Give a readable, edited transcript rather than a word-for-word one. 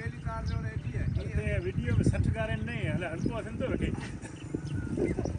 पहली कार जो रहती है ये वीडियो में 60 कार नहीं है हल्को असन तो रखे